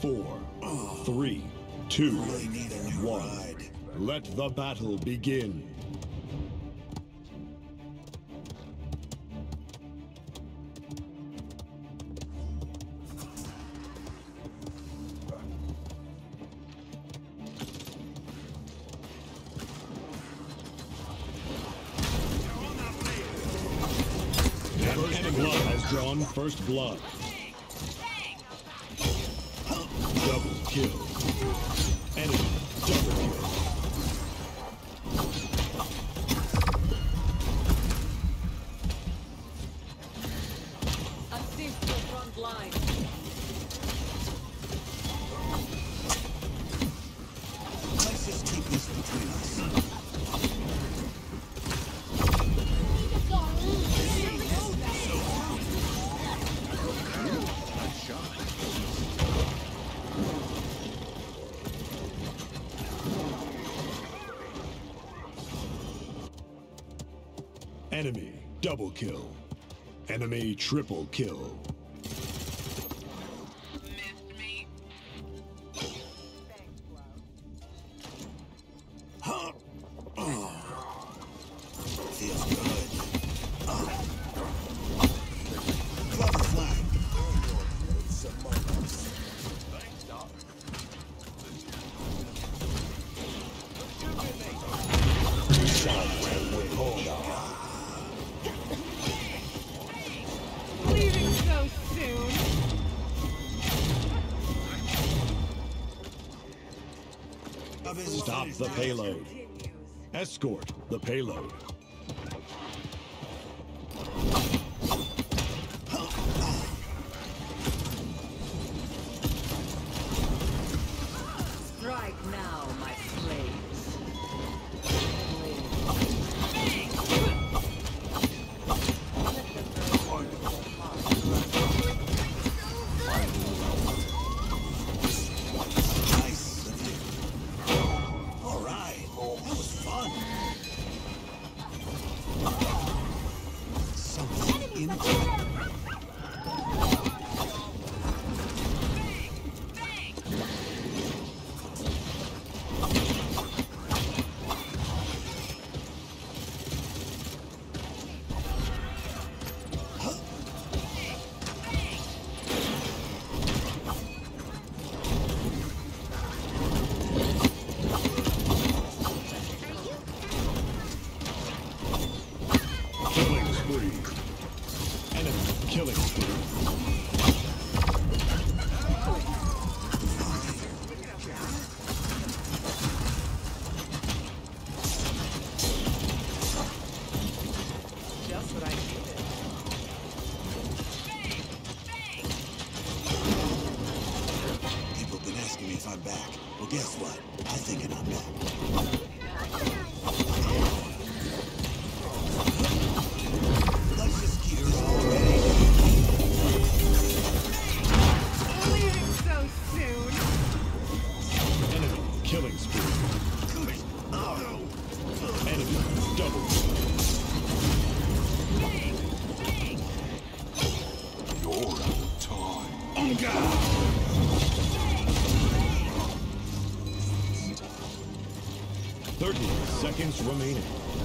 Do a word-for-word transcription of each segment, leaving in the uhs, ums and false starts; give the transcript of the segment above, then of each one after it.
Four, three, two, one. Let the battle begin. Blood has drawn first blood. Double kill. Enemy double kill. Assist the front line. Let's just keep this between us. Enemy double kill. Enemy triple kill. Missed me. Huh. Oh. Feels good. Oh. Drop the flag. Thanks, Doc. Hold on. Leaving so soon. Stop the payload. Escort the payload. Strike now, my slaves. Nice of you. All right. That was fun. Something in Killing spree. Enemy killing spree. Just what I needed. People have been asking me if I'm back. Well, guess what? I think I'm back. Let's just keep this all ready. Leaving so soon. Enemy killing spree. Enemy double kill. You're out of time. On guard. Thirty seconds remaining.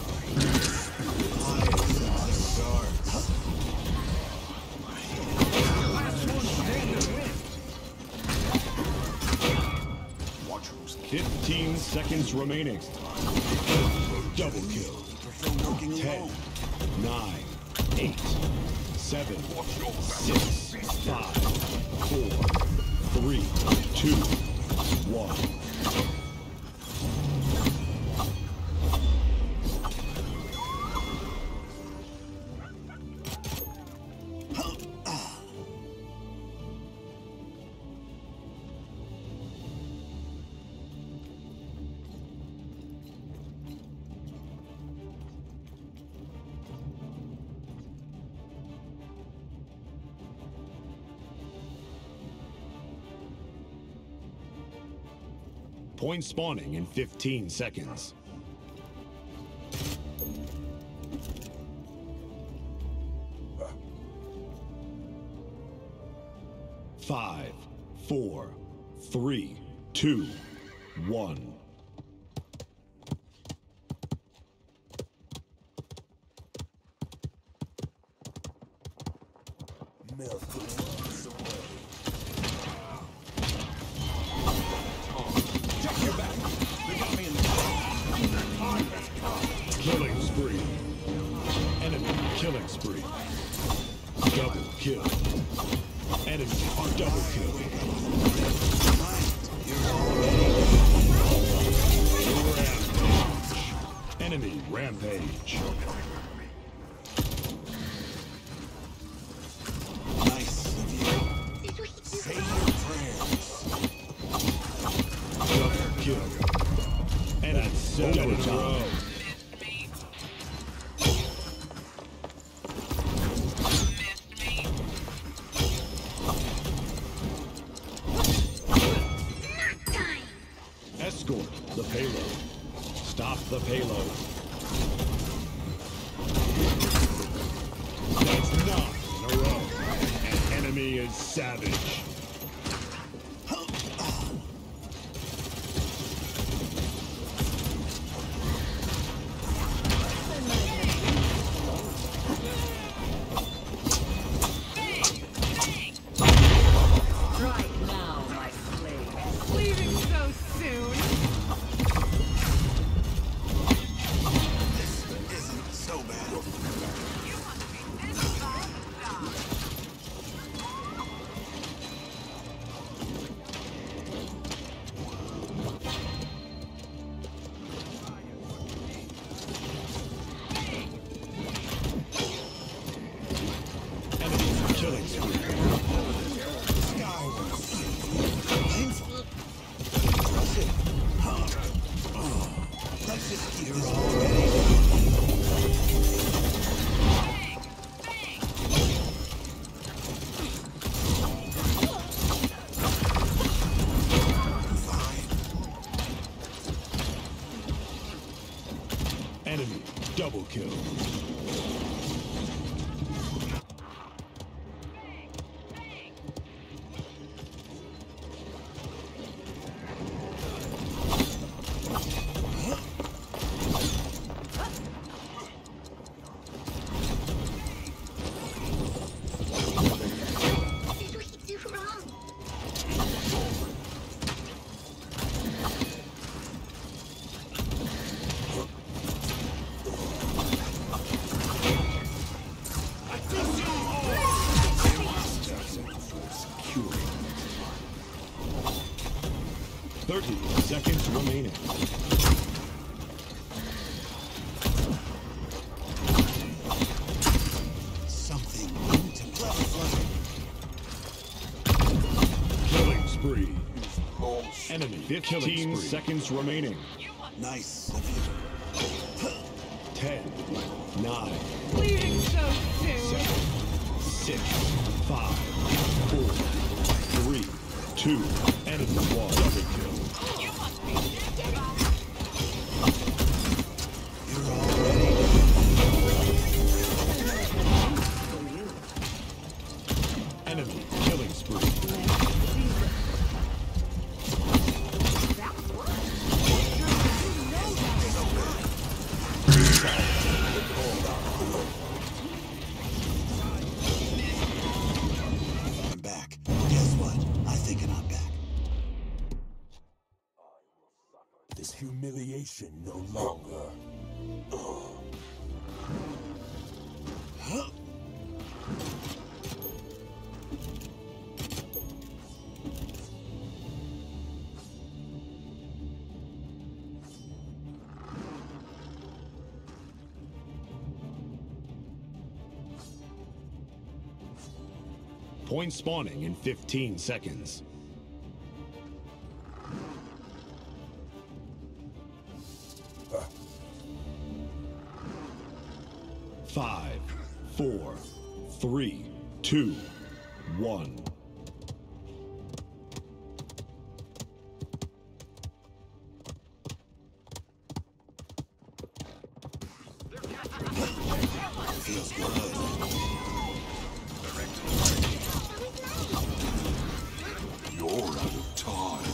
Fifteen seconds remaining. Double kill. Ten, nine, eight, seven, six, five, four, three, two, one. Point spawning in fifteen seconds. Five, four, Three, two, one. Killing spree. Enemy killing spree. Double kill. Enemy double kill. Rampage. Enemy rampage. Nice of you. Say your prayers. Double kill. And that's seven in a row. Escort the payload. Stop the payload. That's nine in a row. An enemy is savage. Right now, my slave. Leaving so soon. This isn't so bad. Enemy killing spree. Painful. Crush it. Huh. Oh. Let's just keep this already. Fine. Enemy double kill. Thirty seconds remaining. Something into play. Killing spree. Enemy fifteen seconds remaining. Nice of you. Ten, nine, Leaving so soon. seven, six, five, four, three, two, enemy wall. Double kill. You're already. Enemy killing spree. I'm back. Guess what? I think I'm back. This humiliation no longer. Huh? Point spawning in fifteen seconds. Five, four, three, two, one. Feels good. You're out of time.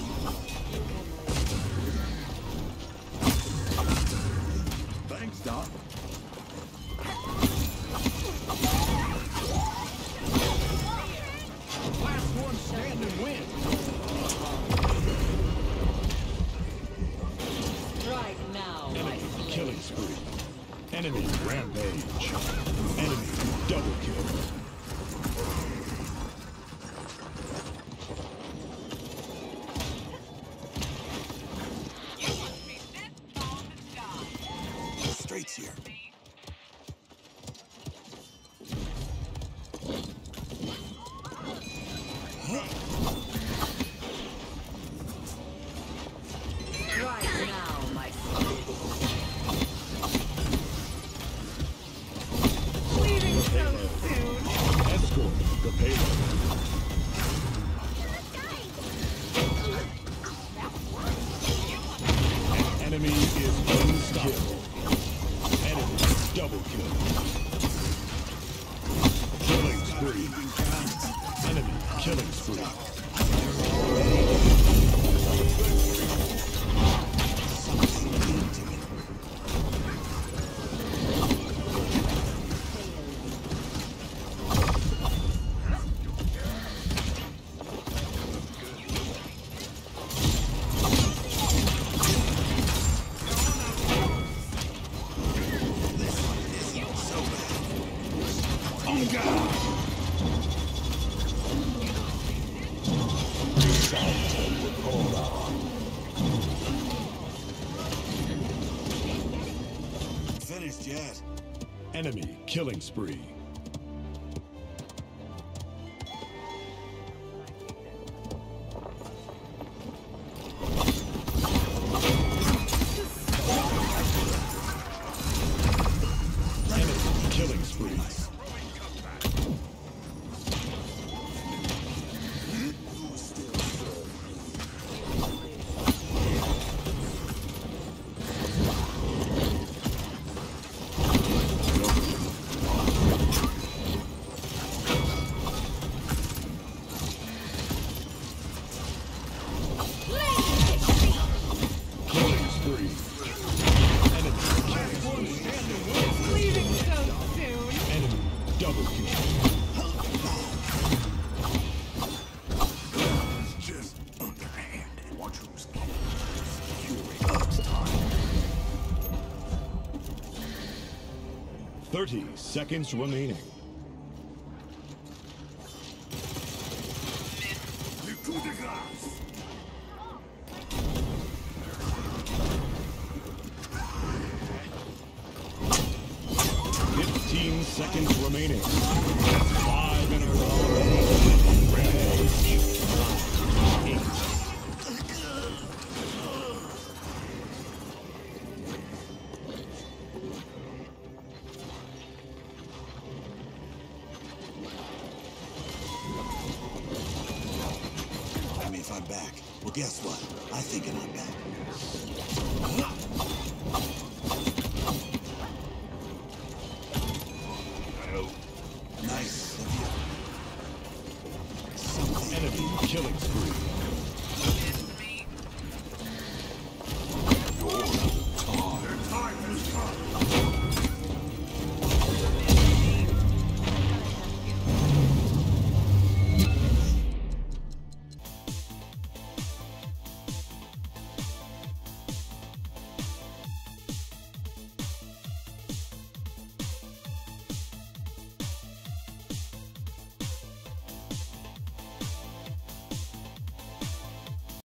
Enemy rampage. Enemy double kill. Straight's here. Right now, my slave. Leaving so soon. Escort the payload. An enemy is unstoppable. Enemy double kill. Killing spree. Enemy killing spree. Finished yet? Enemy killing spree. Enemy killing spree. Killing spree. Enemy killing spree. Leaving so soon. Enemy double kill. Just underhanded. Watch who's king. Fury next time. Thirty seconds remaining. To the glass. Fifteen seconds remaining. Five in a row. Rampage. Nine, eight. I mean, if I'm back, well, guess what? I think I'm back.